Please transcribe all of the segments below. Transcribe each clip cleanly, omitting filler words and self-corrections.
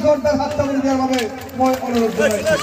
জোৰদাৰ হাত তালি দিয়াৰ বাবে মই অনুৰোধ জনাইছো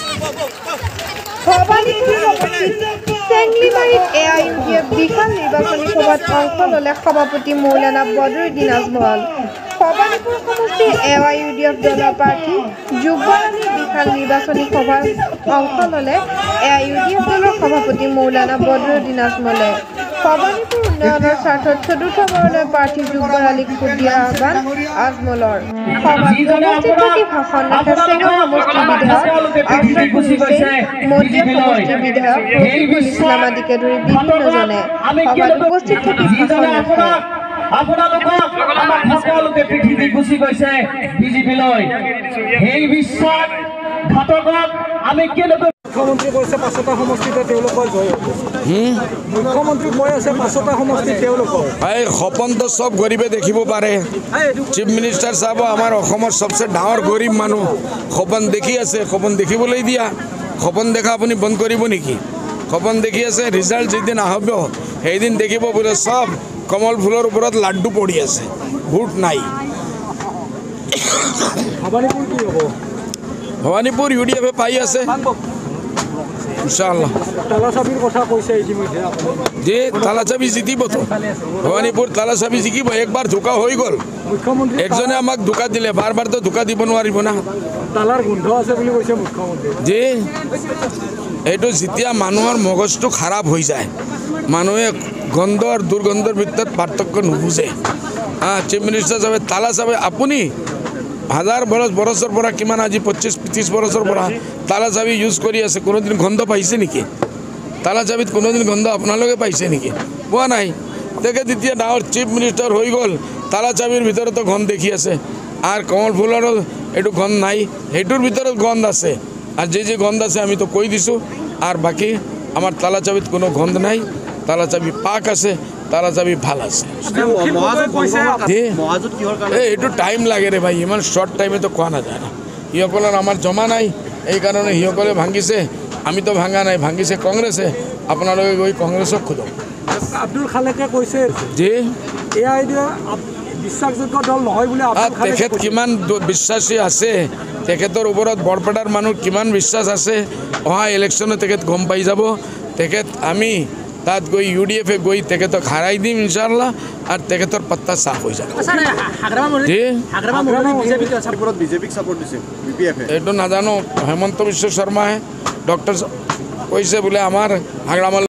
চেংলিবাৰীত AIUDF বিশাল নিৰ্বাচনী সভাত অংশ ল'লে সভাপতি মৌলানা বদৰুদ্দিন আজমল। ভবানীপুৰ সমষ্টিৰ AIUDF দলৰ প্ৰাৰ্থী যুৱৰাণীৰ বিশাল নিৰ্বাচনী সভাত অংশ ল'লে AIUDF দলৰ সভাপতি মৌলানা বদৰুদ্দিন আজমলে। ভবানীপুৰ উন্নয়নৰ স্বাৰ্থত চতুৰ্থবাৰলৈ প্ৰাৰ্থী যুৱৰাণীক ভোট দিয়াৰ আহ্বান আজমলৰ। সভাত উপস্থিত থাকি ভাষণ ৰাখে চেঙৰ সমষ্টিৰ বিধায়ক আশ্ৰফুল হুছেইন, মজিয়া সমষ্টিৰ বিধায়ক ৰফিকুল ইছলাম আদিকে ধৰি বিভিন্নজনে। সভাত উপস্থিত থাকি ভাষণ ৰাখে আপোনালোকক আমাৰ সকলোকে পৃথিৱী গুচি গৈছে বিজেপিলৈ। এই বিশ্বাসঘাতকক আমি কেনেকৈ মুখ্যমন্ত্ৰী কৈছে 5টা সমষ্টিতে তেওঁলোকৰ জয় হ'ব। মুখ্যমন্ত্ৰী কৈ আছে 5টা সমষ্টি তেওঁলোকৰ। এই সপনটো সব গরিবে দেখিব পাৰে। চিফ মিনিষ্টাৰ সাহেব আমাৰ অসমৰ সবচে ডাঙৰ গরিব মানুহ সপন দেখি আছে, সপন দেখিবলৈ দিয়া। সপন দেখা আপুনি বন্ধ কৰিব নেকি? সপন দেখি আছে, ৰিজাল্ট যেদিন আহিব সেইদিন দেখিব বোলে সব কমল ফুলৰ ওপৰত লাড্ডু পৰি আছে, ভোট নাই। ভবানীপুৰ কি হ'ব? ভবানীপুৰ UDF পাই আছে ইনশাআল্লাহ। তালাচাবিৰ কথা কৈছে ইতিমধ্যে যে তালাচাবি জিতিবতো, ভবানীপুৰ তালাচাবি জিকিব। একবাৰ ধোকা হৈ গ'ল, মুখ্যমন্ত্ৰী একজনে আমাক ধোকা দিলে, বাৰ বাৰ তো ধোকা দিব নোৱাৰিব না। তালাৰ গোন্ধ আছে বুলি কৈছে মুখ্যমন্ত্ৰী। যে এইটো যেতিয়া মানুহৰ মগজটো খাৰাপ হৈ যায়, মানুহে গন্ধ আৰু দুৰ্গন্ধৰ ভিতৰত পাৰ্থক্য নুবুজে। চিফ মিনিষ্টাৰ সাহেবে তালা চাবে, আপুনি হাজাৰ বছৰ পৰা কিমান আজি 25-30 বছৰৰ পৰা তালা চাবি ইউজ কৰি আছে, কোনোদিন গন্ধ পাইছে নেকি? তালা চাবিত কোনোদিন গন্ধ আপোনালোকে পাইছে নেকি? পোৱা নাই। তেখেত যেতিয়া ডাঙৰ চিফ মিনিষ্টাৰ হৈ গ'ল, তালা চাবিৰ ভিতৰতো গন্ধ দেখি আছে, আৰু কমল ফুলৰো এইটো গন্ধ নাই, সেইটোৰ ভিতৰত গন্ধ আছে। আর যে গন্ধ আছে আমি তো কৈ দিছোঁ। আর বাকি আমার তালা চাবিত কোনো গন্ধ নাই, তালা চাবি পাক আছে, তালা চাবি ভাল আছে। এইটো টাইম লাগে রে ভাই, ইমান শর্ট টাইমে তো কোৱা নাযায় না। সিসকলৰ আমাৰ জমা নাই, এই কাৰণে সিসকলে ভাঙিছে, আমি তো ভাঙা নাই, ভাঙিছে কংগ্ৰেছে। আপোনালোকে গৈ কংগ্ৰেছক খোজক। আব্দুল খালেকে কৈছে যে বিশ্বাসযোগ্য দল নহয় বুলি। তেখেত কিমান বিশ্বাসী আছে, তেখেতৰ ওপৰত বৰপেটাৰ মানুহ কিমান বিশ্বাস আছে, অহা ইলেকশ্যনে তেখেত গম পাই যাব। তেখেত আমি তাত গৈ UDF গৈ তেখেতক হাৰাই দিম ইনশাআল্লাহ, আৰু তেখেতৰ পাত্তা চাফ হৈ যাব। এইটো নাজানো, হেমন্ত বিশ্ব শৰ্মাই ডক্টৰ কৈছে বোলে আমাৰ হাগ্ৰামাল